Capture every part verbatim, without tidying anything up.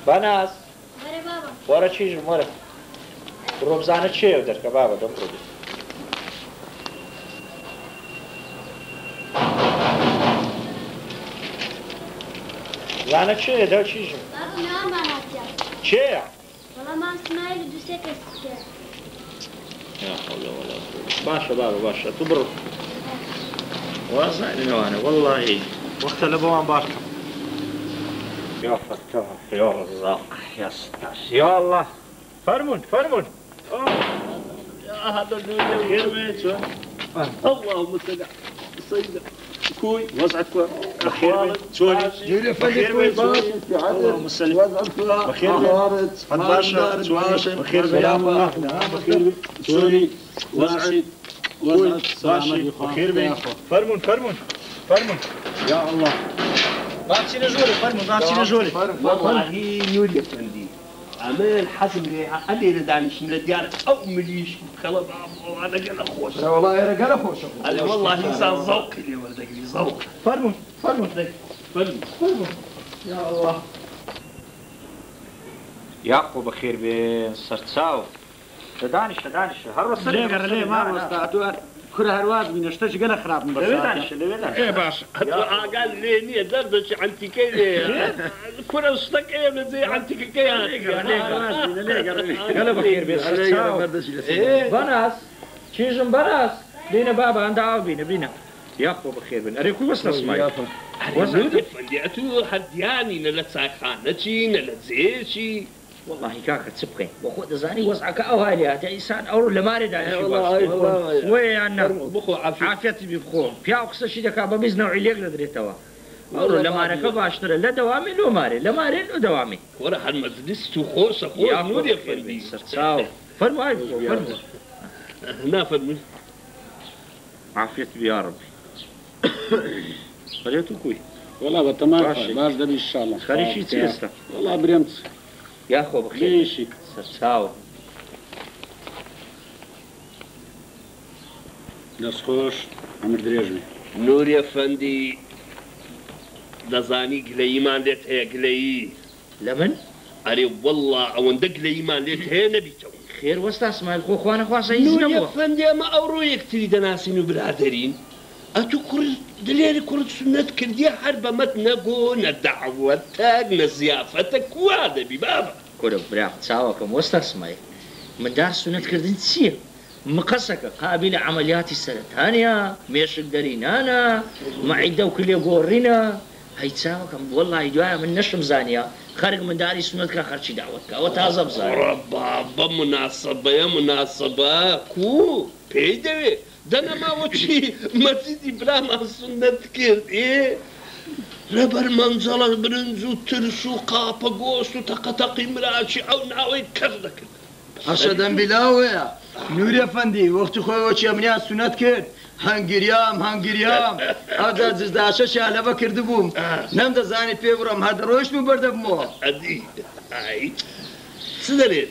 بەناس بەرێ بابا وەرە چیژم وەرە بڕۆ بزانە چێ دەرکە بابە دەمڕۆ زانە چێ دە چیژم بابا ناومان هاتیە چێە وەڵام مام سمایل و دووسێ کەس کرد باشە بابە باشە تو بڕۆ واز ناینەوانە وەڵڵاهی وەختە لە بەوان باشە يا فتاح يا رزاق يا ستاش يا الله فرمون فرمون يا هذا اللي اللهم صل على سيدنا كوي وزعت كوي بخير سوري جولي فدي كوي اللهم صل بخير قد باشا بخير بيابا بخير سوري وزعت وزعت بخير بي فرمون فرمون فرمون يا الله باتشي نجولي فرمون باتشي نجولي والله نوري افندي عمال حزم لي علي ردانش من الديار او مليش خلاص انا قال خوش لا والله يا رجال خوش انا والله انسان ذوق اللي ولدك لي ذوق فرمون فرمون فرمون فرمون يا الله يعقوب بخير بين سرتساو دانش دانش هر وصل ليه قال ليه ما وصلتوا كره هرواز من اشتاش قال خراب من بس دانش دانش ايه باش قال لي ني دردش عنتي كي كره صدق ايه زي عنتي كي قال بخير بين سرتساو بناس چیزم بناس بينا بابا عند عابينا بينا يعقوب بخير بين اريكو وصل اسمعي وزن فنديتو حدياني نلا ساخانتي نلا زيشي والله كاكا تسبقين وخذ زاني وسعك او هالي هذا انسان او لما رد على شيء والله وي عنا بخو عافيه عافيتي بخو في اقصى شيء دكا بمز نوعي ليك لدريتوا او لما ركب اشتري لا دوامي لو ماري لا ماري لو دوامي وراح المجلس تخوص اخويا نور يا فندي ساو فرموا هاي فرموا هنا فرموا عافيتي يا ربي خليتو كوي والله بتمام باش ده ان شاء الله خلي شي تيستا والله بريمت يا اخو بخير ليشي ساو دسخوش عمر دريجمي نور يا فندي دزاني قلي ما ليت هي قلي لمن اري والله او ندق لي ما ليت هي نبي تو خير وسط اسماء الخو اخوانا خواسا نور يا يزنبوا فندي ما اورويك تريد ناسين وبرادرين اتو كل دليل كل سنة كردي حرب متنقو ندعوتك نزيافتك وهذا ببابا كل برا تساوكم وسط اسماء من دار سنة كردين تسير مقصك قابل عمليات السنة الثانية ميش قرينانا معدة وكل يقورينا هاي تساوكم والله يدوايا من نشم زانية خارج من داري سنتك خرشي دعوتك وتازم زانية بابا مناسبة يا مناسبة كو بيدوي دنا ما وشي ما تدي بلا ما سنة كرد ايه ربر منزل برنزو ترشو قاپا گوشتو تقتقي مراشي او ناوي كردك أشهد بلاوي نور أفندي وقت خوي وشي أمنيات سنت كرد هنگريام هنگريام هذا زداشة شالبا كردبوم نم دزاني بيبرم هذا روش مبردب مو ادي اي سدري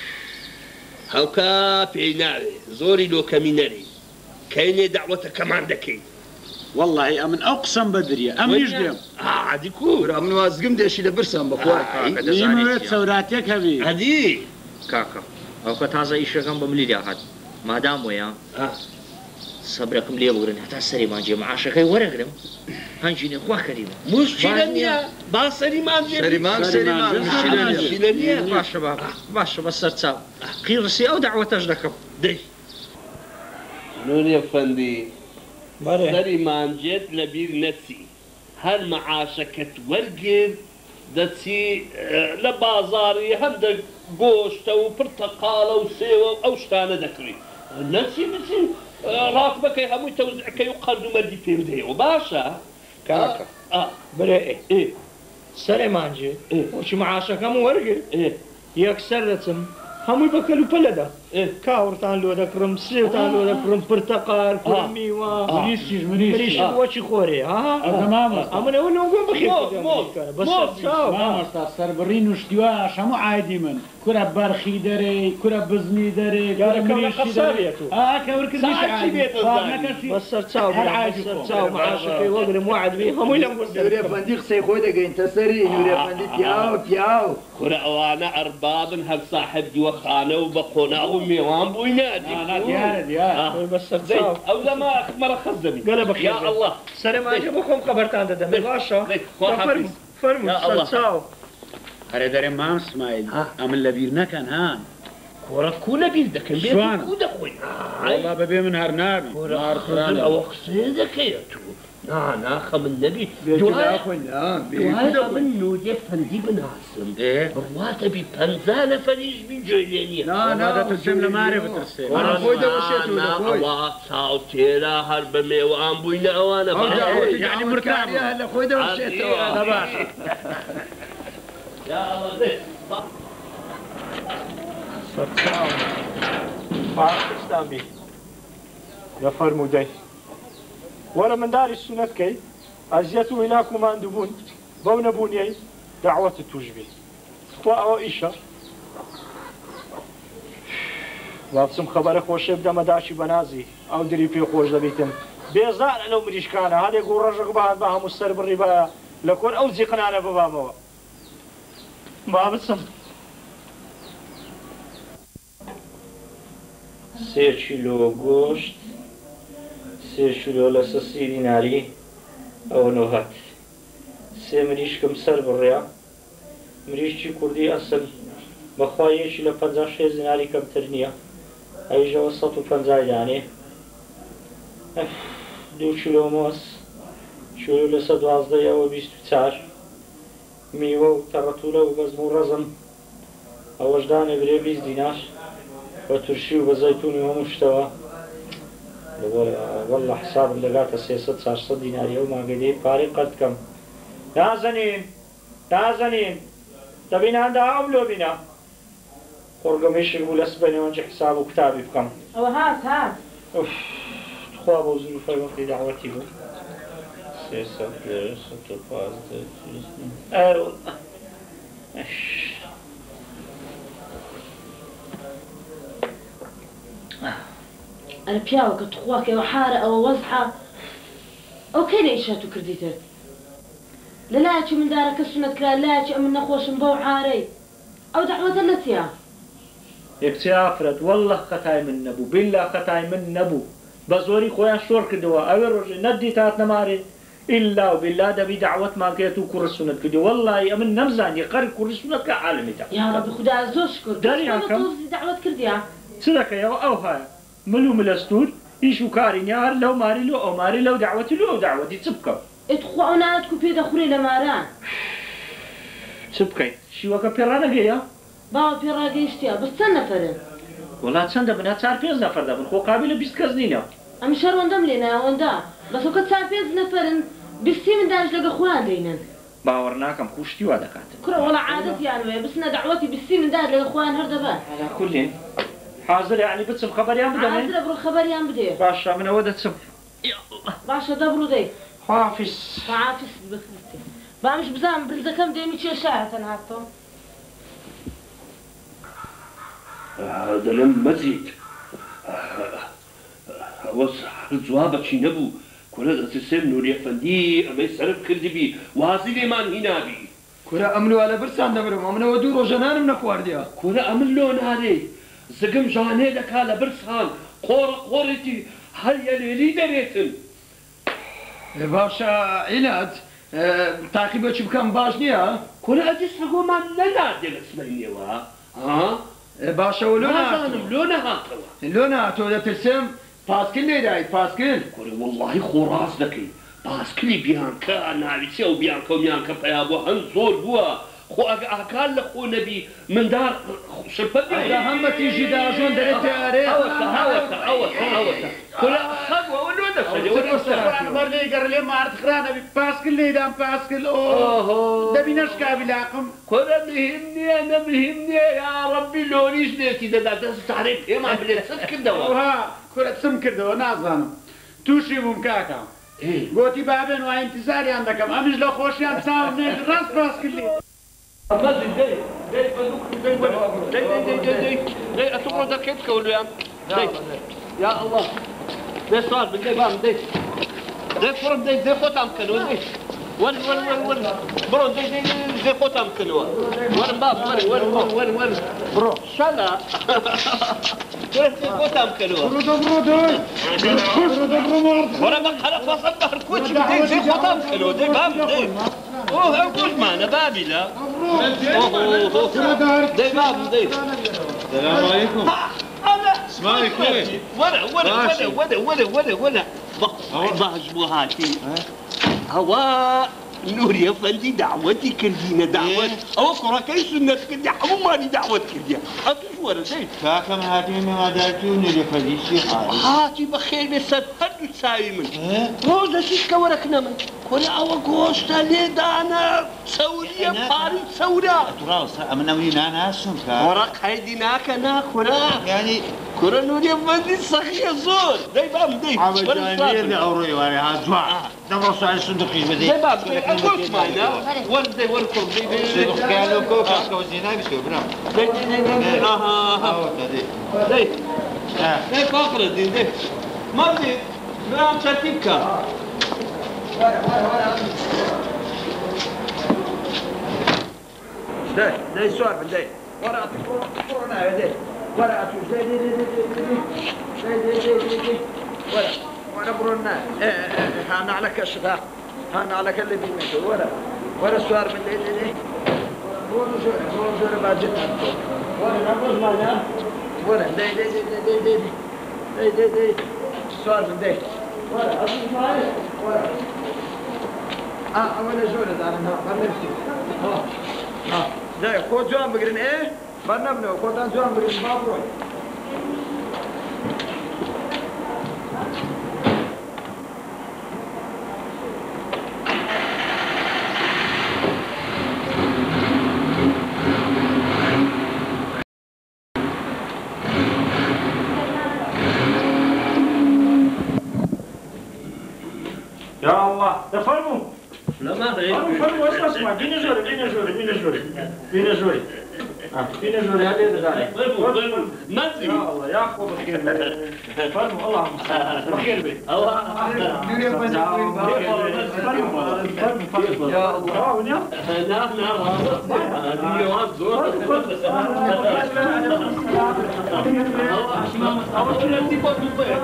هاوكا بيناري زوري لو كميناري كاينه دعوة كمان دكي والله أمن أقسم بدري أمن يجدم اه عادي كور أمن وازقم ديشي لبرسم بخواي ليموت سوراتك هبي عادي كاكا او كتازا ايشكم بملي احد ما دام ويا اه صبركم ليه بقولن حتى سري ما جي معاشك ورقرم هنجيني اخوا كريم مشكلة نيا با سليمان جيب سليمان سليمان مشكلة نيا باش بابا باش بس تساو خير سي او دعوة تجدكم دي نور يا فندي سليمان جيت لبير نفسي هل معاشك تورقر دتي لبازاري هندك قوشت وبرتقالة وسيوة او شتانة دكري نفسي بسي راكبك يا همو توزعك يقرد مردي في بدي وباشا كاكا اه بري ايه سليمان جي إيه؟ وش معاشك هم ورقر ايه يكسر رتم هەمووی بە کەلوپەلەدا کاوڕتان لۆ دەکڕم سێوتان لۆ دەکڕم پرتەقال کوڕ میوە مریشتیش مریشتی مریشت وەچی خۆرێ ئەمنەوە نەوەگوم بخێمامۆستا سەربڕی نوشتیواش هەموو عادی من کورە بەرخی دەرێ کورە بزنی دەرێ بەسەر چاو چاو معاشەکەی وەگرم وعدبی هەمووی لەم نورێفەندی قسەی خۆی دەگەینتە سەری نورێفەندی پیاو پیاو کورە ئەوانە ئەربابن هەر ساحب دیوەخانە و بە قۆناغ و میێوان بووینە بەسەر چاو ئەو لەما مەرە خەز دەبی گەلە بە یا الله سەرمانجە بۆ خۆم خەبەرتان دەدەم باشە فەرموو سەر چاو هەرێ دەرێ مام سمایل ئەمن لەبیر نەکەن هان کۆرە کو لەبیر دەکەن کو دەخۆین وڵا بەبێ من هەر نابی ئەوە قسێ دەکەیت تو ناخە من نەبی من نودێ فەندی بناسم بڕواتە بی پەنجا نەفەریش بین جۆی لێ نییە دەترسێم لە مارێ بترسێ ئەوە چاو تێرا هەر بە میێوان بووینە ئەوانە یعنی مرکاریە لە خۆی دەوەشێتەوە باشە پاکستان بی لەفەرموو دەی وەرە منداری سونەت کەی ئەزیەت و هێناک و ماندوو بوون بەو نەبوونیەی داوەتت توش بی خوا ئەوە ئیشە وابچم خەبەرە خۆشێ بدەمە داچی بەنازی ئەو دری پێ خۆش دەبیتم بێزارە لەو مریشکانە هەندێک و ڕەژق بەهات بە هەموو سەر بڕی بە لە کۆر ئەو جیقنانە ببامەوە با بچم سێ کیلۆ گۆشت سێ کیلۆ لەسە سی دیناری ئەوە نۆهات سێ مریشکم سەر بڕیا مریشکی کوردی ئەسل بەخوا یەکی لە پەنجا شێ دیناری کەمتر نییە ئەویژەوە سەد و پەنجا دانێ دوو کیلۆ مۆس کیلۆ لەسە دوازدەی ئەوە بیست و چار میوە و تەڕەتولە و بەزم و ڕەزم ئەوەش دانێ برێ بیست دینار بە تورشی و بە زەیتونی هەموو شتەوە وەڵا حسابم دەگاتە سێسەد چارسەد دیناری ئەو ماگەدەی پارەی قەت کەم نازەنین نازەنین دەبینە هەندا ئەم لۆ بینە خۆرگەمەیشک بوو لە سبەنەوەنجە حساب و کتابی بکەم ئەوە هات هات خوا بۆ زروفەی وەقتی داوەتی بوو سێسەد سەد و پازدە ئەرە پیاوە کە توخواکەوە حارە ئەوە وەزحە ئەو کەی لە ئیشات و کردیتر لە لایەکی مندارەکە سونەت کرا لایەکی ئەمن نەخۆشم بەو حارەی ئەو دەعوەتە نەچیا یەکچی ئافرەت وەڵڵە خەتای من نەبوو بیللا خەتای من نەبوو بە زۆری خۆیان شۆر کردەوە ئەوێ ڕۆژێ نەدی تات نەمارێ ئیلا و بیللا دەبی دەعوەتمان کرێت و کوڕە سونەت کردی وەڵڵی ئەمن نەمزانی قەری کوڕی سونەتکە عالەمیدا یا ڕەبی خوددا زۆر شکر دەریانکەم دەعوەت کردیا چ دەکەیەوە ئەو هەیە مل و ملەستور ئیش و کاری نیار لەو ماری لۆ ئەو ماری لەو داوەتی لۆ ئەو داوەتی چ بکەم ئێتخوا ئەو نانەت و پێ دەخورێ لە ماران چ بکەین شیوەکە پێڕانەگەیە باوە پێڕاگەیشتیا بەس چەند نەفەرن وڵات چەندە بنا چار پێنج نەفەر دەبن خۆ قابل لە بیست کەس نینە ئەمی شەڕوەندەم لێ ناوەندا بەسەکە چار پێنج نەفەرن بیستی منداش لەگە خۆیان دەینن باوەڕ ناکەم خوشتی وا دەکاتن کوڕە وەڵا عادەتیان وێ بسنە دەعوەتی بیستی منداش لەگە خۆیان هەر دەبن على كل حاضر يعني بتصم خبريان بدمي حاضر برو خبريان بدي باشا من اود تصم باشا دبرو دي حافظ حافظ بخلتي بامش بزام بلدكم ديمي تشي شاعة هاتو هذا لم مزيد وصح الجواب شي نبو كل تسم نور يفندي اما يسرب كردي بي واصل مان هنا بي كورا امنو على برسان دبرم امنو ودو روجنان من خوارديا كورا امن لون هاري زقم جاني لك على برسان قور قورتي هيا ليلي دريتن باشا علاج تعقيبه چی بکەم باش نییە كورا اجي سقوما لا دل اسمعني وا ها باشا ولو نازانم لو نهاتوا لو نهاتوا دەترسم پاسکل لێدایت پاسکل كورا والله خوراز دكي باسكلي بيانكا ناويتي او بيانكا وميانكا بيابو هن زور بوا خو اكال لخو نبي من دار شبت هذا هم تيجي دا جون دريت اري اوتا اوتا اوتا اوتا كل خطوه ولو ده مرني قال لي ما عرفت خرانا باسكل لي دام باسكل او ده بينش كابلاكم كل مهمني انا مهمني يا ربي لونيش نيتي ده ده تعرف ايه ما بليت سكر دوا ها كل سمكر دوا نازانم توشي ممكاكا قوتي بابن وانتظاري عندك امش لو خوشي عم تساوي راس باسكل لي أمازن داي داي بدوك داي داي داي داي داي داي أتوقع ده كيف كولو يا داي يا الله داي صار بداي بام داي داي فرم داي داي خوتام كنو داي ون ون ون ون برو داي داي داي خوتام كنو ون باب ون ون ون ون برو شلا داي خوتام كنو برو برو داي برو برو ورا ما خلق وصل ظهر كوتش داي داي خوتام كنو داي بام داي اوه اقول معنا بابي لا اوه داي باب داي السلام عليكم اسمعي كويس ولا ولا ولا ولا ولا ولا ولا ضاج هاتي هوا نور يا فندي دعوتي كردينا دعوت او كرا كي سنة كردي حمو ماني دعوت كردي هاتي شو ورا زين كاكم هاتي ما دارتي ونور يا فندي شي حالي هاتي بخير بسد هدو تساوي من روزا شيشكا وركنا من كنا او غوشتا لي دانا سوريا باري سورا ترى من ناويين انا اسمك ورق هيدي ناكا ناكونا يعني كرة نور يا فندي صخية زور داي بام داي عبجانية دي اوري واري هاتوا دبروا على الصندوق يجبدي داي بام داي اقول معنا ورد داي ورد كرب داي داي صندوق كانوا كوكا كوزينا بيسو برام داي داي داي اها اها داي داي فاقرة دي داي ما بدي برام ترتيبك داي داي سؤال بداي ورا كورونا داي ورا داي داي داي داي داي داي داي ورا ورا برونا هانا على كشفه هانا على كل بيمته ورا ورا سؤال من داي داي ورا جور ورا جور باجت ورا نبض معنا ورا داي داي داي داي داي داي داي داي سؤال من داي ورا أصل معي ورا اه أول جور ده أنا ما نمشي ها ها داي خود جوان بگیرین ايه برنامه خودان جوان بگیرین بابروی يا الله تفرموا لا ما فرموا فرموا اسمع اسمع بينا جوري بينا جوري بينا جوري بينا جوري بينا جوري هذه الغالي ما ادري يا الله يا اخو بخير فرموا الله بخير بي الله يا الله ونيا نعم نعم هذه جواز زور أول شيء نبي فوق البيت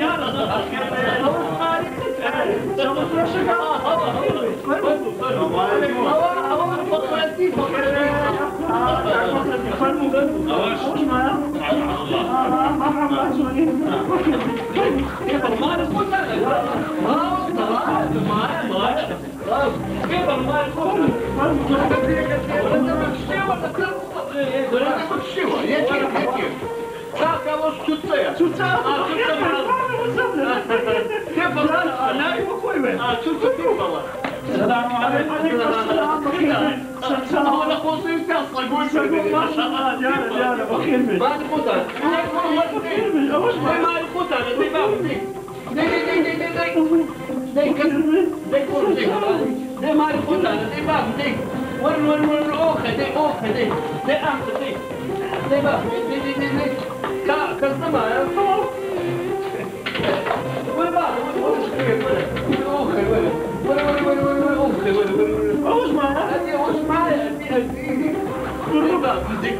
السلام عليكم. أنا خوصي تصل قول سلمي ما شاء الله يا يا بخير بي. ما الخوتان ما الخوتان دي باب دي دي دي دي دي دي كسر دي كور دي دي ما الخوتان دي باب دي ون ون ون أوخ دي أوخ دي دي أمس دي دي باب دي دي دي دي كا كسمة وين باب وين أوخ وين وين وين وين وين أوخ وين وين أوش معنا؟ هذه أوش معنا هذه باب دي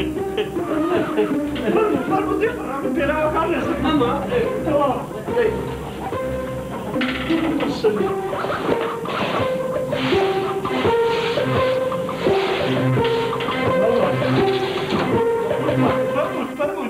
فالمدير بيراو خالص. ماما تمام. فرمود فرمود.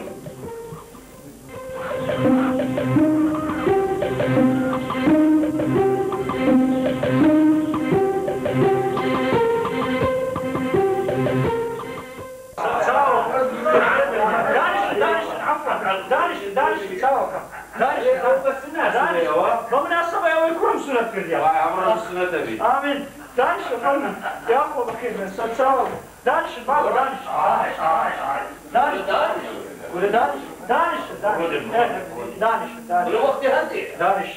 سنة كرديا عمره السنة تبي آمين دانش فرنا يا أخو بخير بس أتساوي دانش بابا دانش دانش دانش ولا دانش دانش دانش دانش دانش الوقت هدي دانش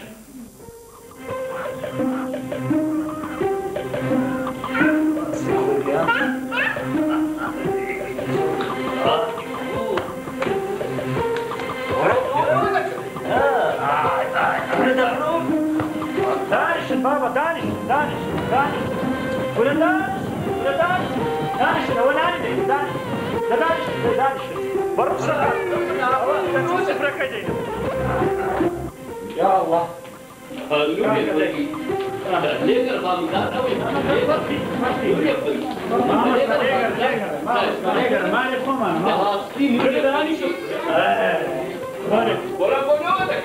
دانش بابا دانش دانش دانش ولا دانش ولا دانش دانش ولا دانش دانش لا دانش لا دانش برا بسرعة تنوسف ركعتين يا الله ليه قربان ده قوي ليه برفي ما يفهم انا كل ده اني شوف ولا بقولك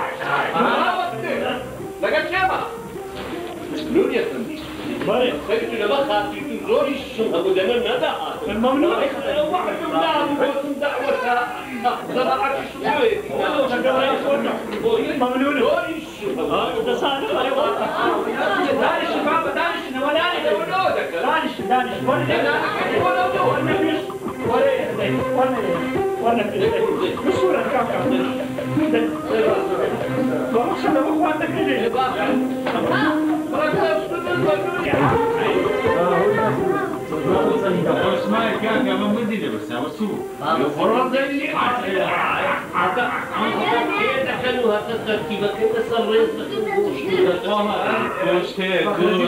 لقد شبه نور يا فندم بارك خيرت لما خاطي زوري شو ابو دنا ندا الممنوع واحد من دعوه دعوه زرعت ممنوع زوري شو ده صار دانش بابا دانش ولا دانش دانش ولا ولا فيش ولا ولا ولا فيش بصورة كاكا بروح انا واخواتك ليه اسمعي كان كمان بدي ده بس هو سوق فرض لي حتى دخلوا هذا التركيبه كده صار رزق وش هيك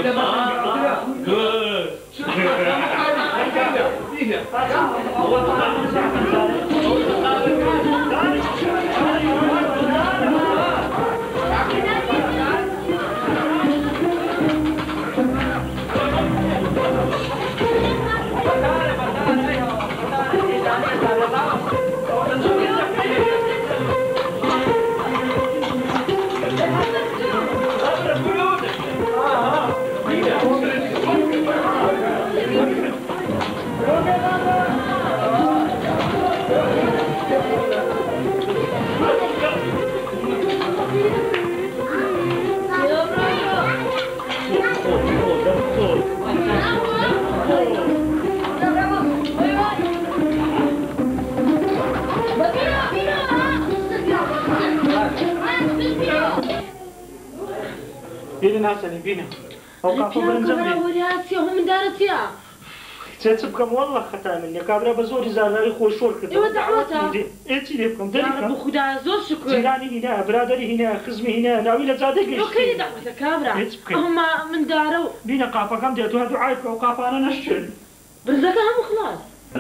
بينا حسني بينا او كافو برنزمني ورياتي هم من دارتيا تتبكم والله خطا مني كابرا بزوري زاري خوش شور كده ايوا دعوتها ايتي ليكم يا رب دليكم خدا زور شكر جيراني هنا برادري هنا خزمي هنا ناوي لزادك وكيل دعوتك كابرا يتبكي. هم من دارو بينا قافا كم ديتو هادو عايك وقافا انا نشل برزقها هم خلاص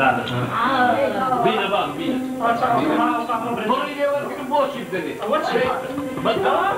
بينا بام بينا مري لي ورك بوش بدني اول شيء بدأ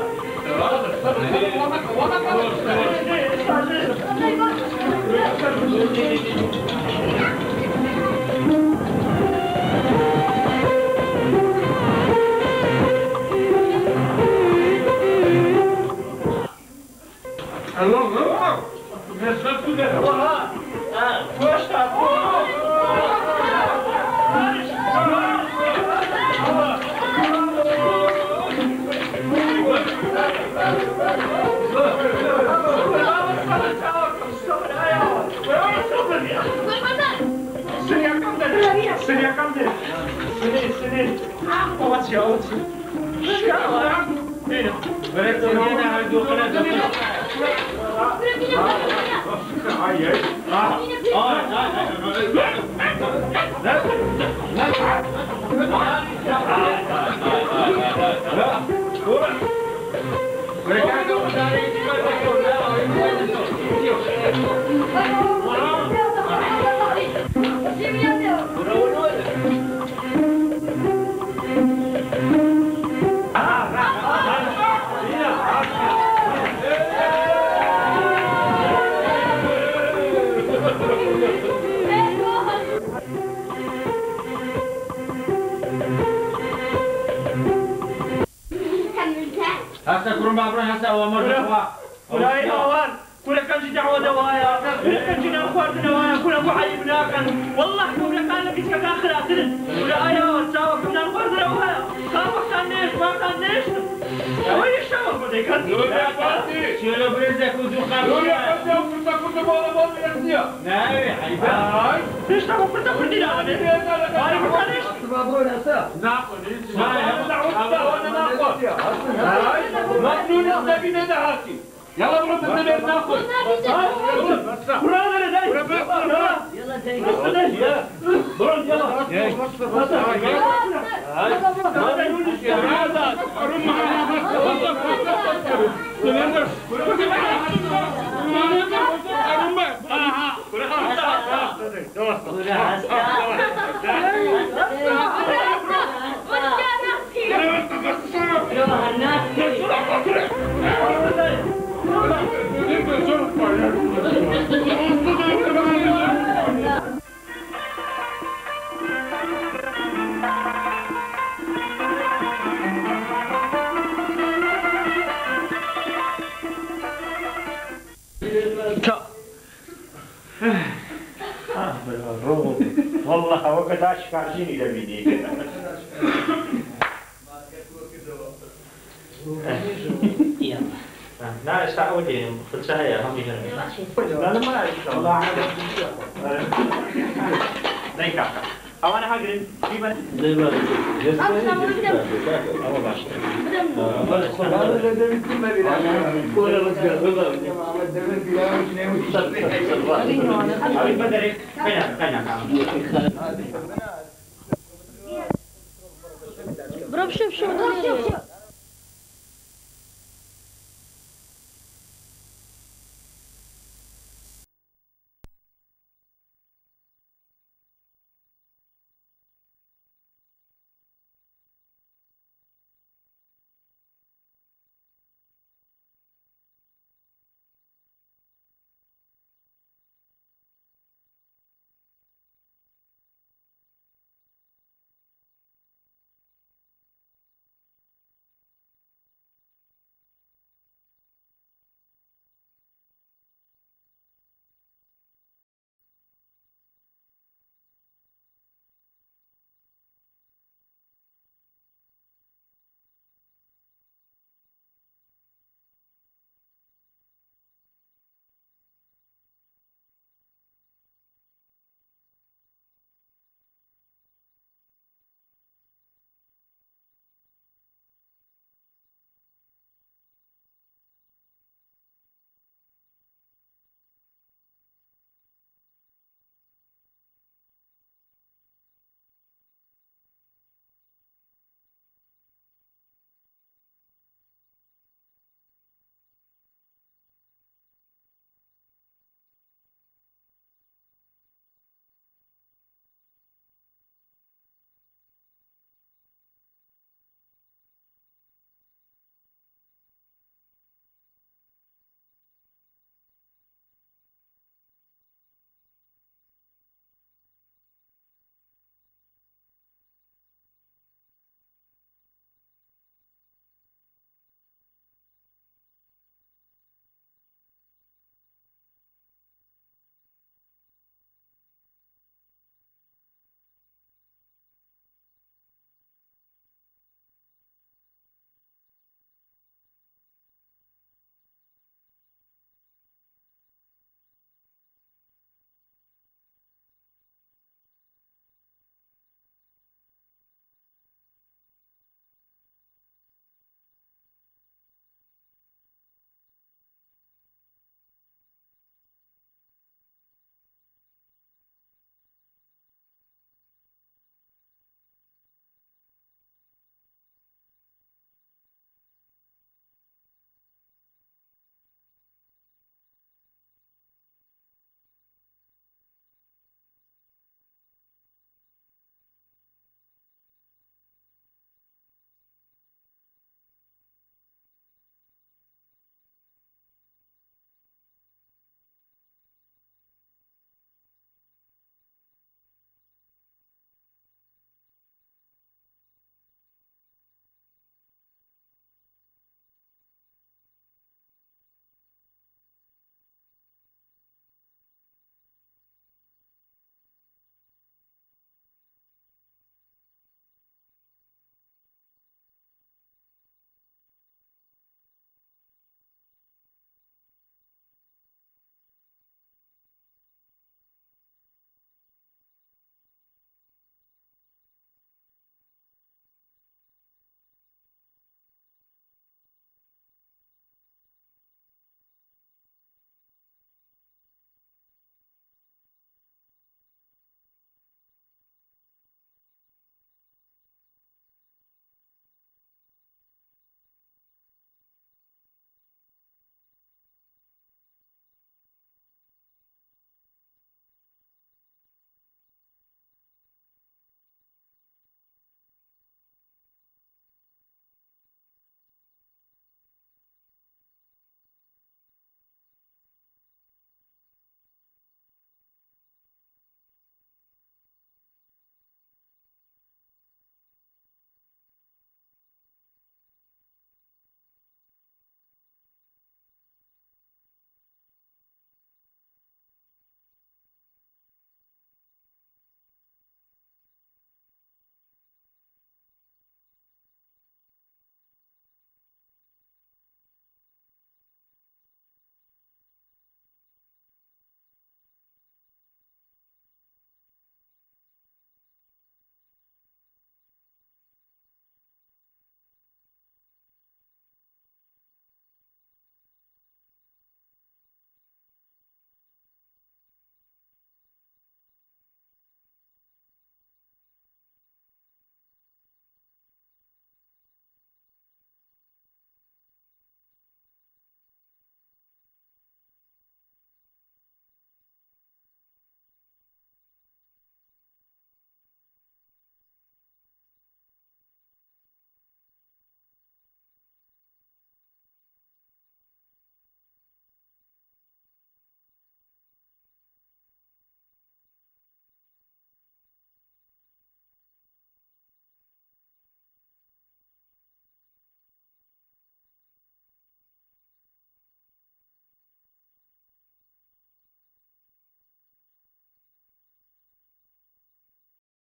Seria camde. Seria, seria. Oci, oci. Škala. Bine. Vreți să vină hai două colegi. Ai, ai. Ai, هسه كرم بابرن هسه أوامر دعوة. ولاي أوان. كل كم جي دعوة دوايا. كل كم جي نأخوات دوايا. كل أبو حي بناكن. والله كم لكان لبيت كان خلاصين. ولاي أوان سوا كم نأخوات دوايا. كم وقت الناس ما ناقصان نشت وين شو بدك نوري عباسي شنو برزك ودخان نوري عباسي وكنت كنت بالا بالا يرسيا ناوي حيبان هاي ليش تبغى كنت كنت لا هاي بطلش بابور هسا ناقل هاي وانا ناقل هاي مجنون السبيل ده هاتي يلا بروح نتبع ناقل قرآن انا داي يلا داي يلا برون يلا هاي ما تقولش يا هذا أرم والله وقت اشكال جيني لبيدي يلا لا استعودي في الساعة هم يجربوا لا لا ما والله عادي لا يكفي او انا هاجرين في من زي ما هو باش برو شوف شوف